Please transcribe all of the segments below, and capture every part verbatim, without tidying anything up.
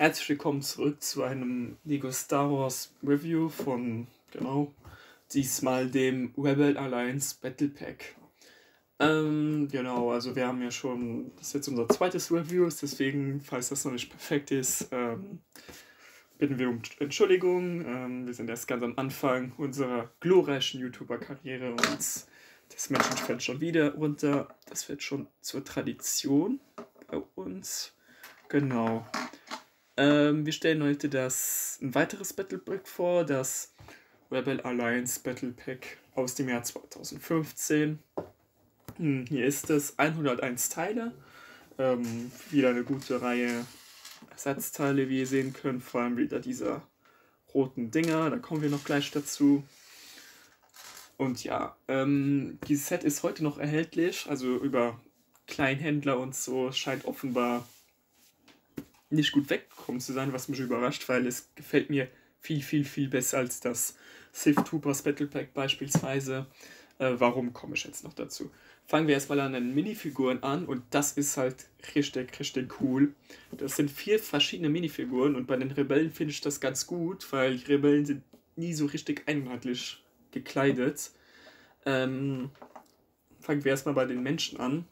Herzlich willkommen zurück zu einem Lego Star Wars Review von, genau, diesmal dem Rebel Alliance Battle Pack. Ähm, genau, also wir haben ja schon, das ist jetzt unser zweites Review, deswegen, falls das noch nicht perfekt ist, ähm, bitten wir um Entschuldigung. Ähm, wir sind erst ganz am Anfang unserer glorreichen YouTuber-Karriere und das Menschen fällt schon wieder runter. Das wird schon zur Tradition bei uns. Genau. Ähm, wir stellen heute das ein weiteres Battle Pack vor, das Rebel Alliance Battle Pack aus dem Jahr zweitausendfünfzehn. Hm, hier ist es hunderteins Teile, ähm, wieder eine gute Reihe Ersatzteile, wie ihr sehen könnt, vor allem wieder dieser roten Dinger, da kommen wir noch gleich dazu. Und ja, ähm, dieses Set ist heute noch erhältlich, also über Kleinhändler und so, scheint offenbar nicht gut weggekommen zu sein, was mich überrascht, weil es gefällt mir viel, viel, viel besser als das Sith Troopers Battle Pack beispielsweise. Äh, warum komme ich jetzt noch dazu? Fangen wir erstmal an den Minifiguren an und das ist halt richtig, richtig cool. Das sind vier verschiedene Minifiguren und bei den Rebellen finde ich das ganz gut, weil die Rebellen sind nie so richtig einheitlich gekleidet. Ähm, fangen wir erstmal bei den Menschen an.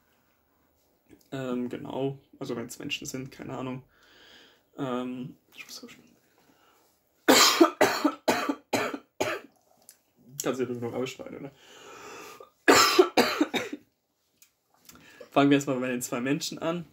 Ähm, genau, also wenn es Menschen sind, keine Ahnung. Ähm, ich muss so Kannst du ja nur noch ausschneiden, oder? Fangen wir erstmal bei den zwei Menschen an.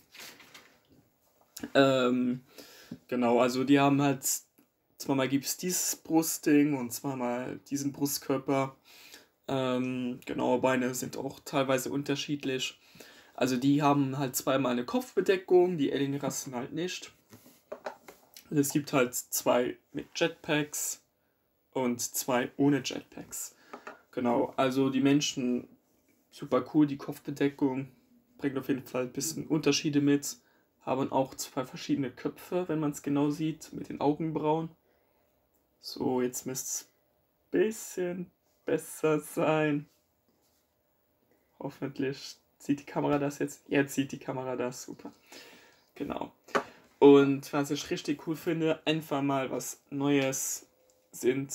Ähm, genau, also die haben halt, zweimal gibt es dieses Brustding und zweimal diesen Brustkörper. Ähm, genau, Beine sind auch teilweise unterschiedlich. Also die haben halt zweimal eine Kopfbedeckung, die Alien-Rassen halt nicht. Und es gibt halt zwei mit Jetpacks und zwei ohne Jetpacks. Genau, also die Menschen, super cool, die Kopfbedeckung bringt auf jeden Fall ein bisschen Unterschiede mit. Haben auch zwei verschiedene Köpfe, wenn man es genau sieht, mit den Augenbrauen. So, jetzt müsste es ein bisschen besser sein. Hoffentlich sieht die Kamera das jetzt. Jetzt sieht die Kamera das, super. Genau. Und was ich richtig cool finde, einfach mal was Neues, sind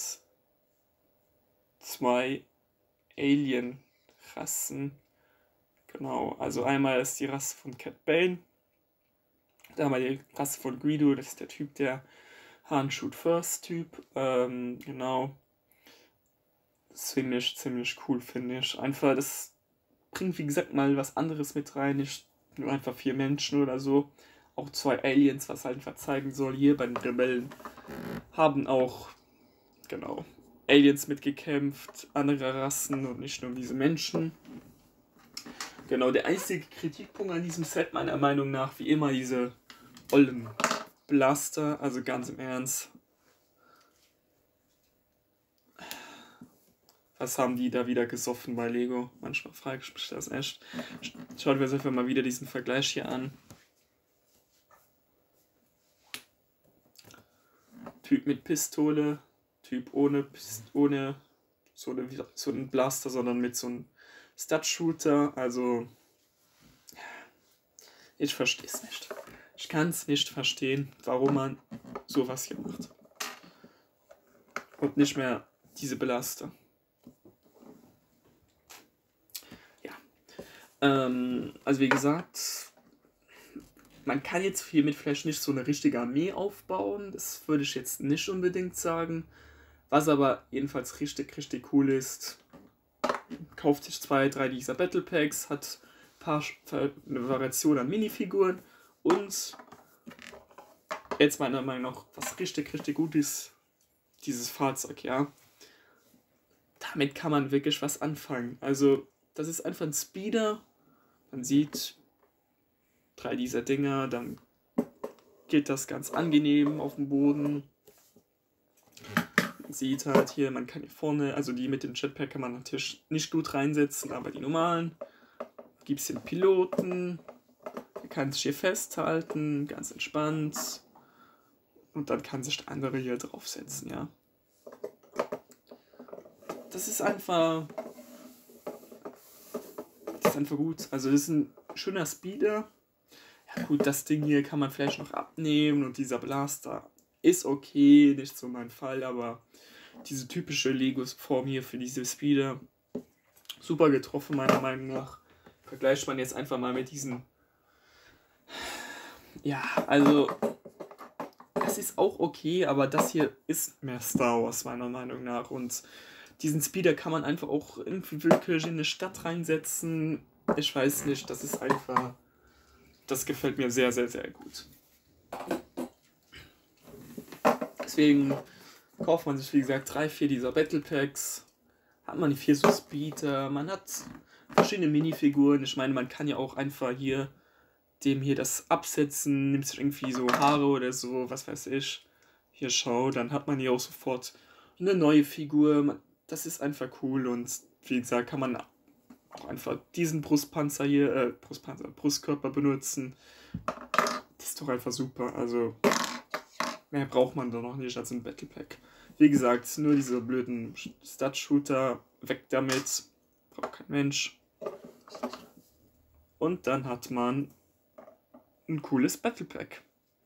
zwei Alien-Rassen. Genau, also einmal ist die Rasse von Cat Bane. Da haben wir die Rasse von Greedo, das ist der Typ, der Han Shoot First Typ. Ähm, genau. Das finde ich ziemlich cool, finde ich. Einfach, das bringt, wie gesagt, mal was anderes mit rein. Nicht nur einfach vier Menschen oder so. Auch zwei Aliens, was halt einfach zeigen soll. Hier bei den Rebellen haben auch, genau, Aliens mitgekämpft, andere Rassen und nicht nur diese Menschen. Genau, der einzige Kritikpunkt an diesem Set meiner Meinung nach, wie immer, diese ollen Blaster, also ganz im Ernst. Was haben die da wieder gesoffen bei Lego? Manchmal frage ich mich das echt. Schauen wir uns einfach mal wieder diesen Vergleich hier an. Typ mit Pistole, Typ ohne, Pist ohne so, eine, so einen Blaster, sondern mit so einem Stud-Shooter. Also, ich verstehe es nicht. Ich kann es nicht verstehen, warum man sowas hier macht. Und nicht mehr diese Blaster. Ja. Ähm, also wie gesagt, man kann jetzt hiermit vielleicht nicht so eine richtige Armee aufbauen. Das würde ich jetzt nicht unbedingt sagen. Was aber jedenfalls richtig, richtig cool ist, kauft sich zwei, drei dieser Battle Packs, hat ein paar eine Variation an Minifiguren und jetzt meiner Meinung nach was richtig, richtig gut ist, dieses Fahrzeug, ja. Damit kann man wirklich was anfangen. Also, das ist einfach ein Speeder. Man sieht drei dieser Dinger, dann geht das ganz angenehm auf dem Boden. Man sieht halt hier, man kann hier vorne, also die mit dem Jetpack kann man natürlich nicht gut reinsetzen, aber die normalen. Gibt es den Piloten, der kann sich hier festhalten, ganz entspannt. Und dann kann sich der andere hier draufsetzen, ja. Das ist einfach, das ist einfach gut. Also das ist ein schöner Speeder. gut, das Ding hier kann man vielleicht noch abnehmen und dieser Blaster ist okay, nicht so mein Fall, aber diese typische Lego-Form hier für diese Speeder, super getroffen meiner Meinung nach. Vergleicht man jetzt einfach mal mit diesen, ja, also das ist auch okay, aber das hier ist mehr Star Wars meiner Meinung nach und diesen Speeder kann man einfach auch irgendwie willkürlich in eine Stadt reinsetzen. Ich weiß nicht, das ist einfach, das gefällt mir sehr, sehr, sehr gut. Deswegen kauft man sich, wie gesagt, drei, vier dieser Battle Packs. Hat man die vier so Speeder, man hat verschiedene Minifiguren. Ich meine, man kann ja auch einfach hier dem hier das absetzen, nimmt sich irgendwie so Haare oder so, was weiß ich. Hier schau, dann hat man hier auch sofort eine neue Figur. Das ist einfach cool und wie gesagt, kann man auch einfach diesen Brustpanzer hier, äh, Brustpanzer, Brustkörper benutzen. Das ist doch einfach super. Also mehr braucht man da noch nicht als ein Battle Pack. Wie gesagt, nur diese blöden Stud-Shooter, weg damit. Braucht kein Mensch. Und dann hat man ein cooles Battle Pack.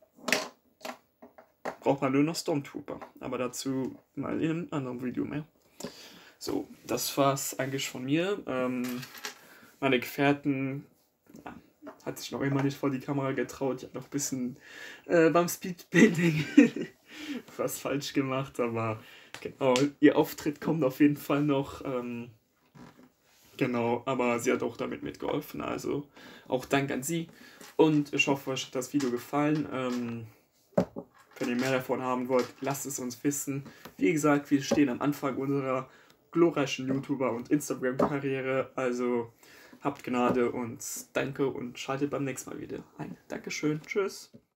Braucht man nur noch Stormtrooper. Aber dazu mal in einem anderen Video mehr. So, das war's eigentlich von mir. Ähm, meine Gefährten ja, hat sich noch immer nicht vor die Kamera getraut. Ich habe noch ein bisschen äh, beim Speedpainting was falsch gemacht. Aber genau, ihr Auftritt kommt auf jeden Fall noch. Ähm, genau, aber sie hat auch damit mitgeholfen. Also auch Dank an sie. Und ich hoffe, euch hat das Video gefallen. Ähm, wenn ihr mehr davon haben wollt, lasst es uns wissen. Wie gesagt, wir stehen am Anfang unserer glorreichen YouTuber- und Instagram-Karriere. Also habt Gnade und danke und schaltet beim nächsten Mal wieder ein. Dankeschön. Tschüss.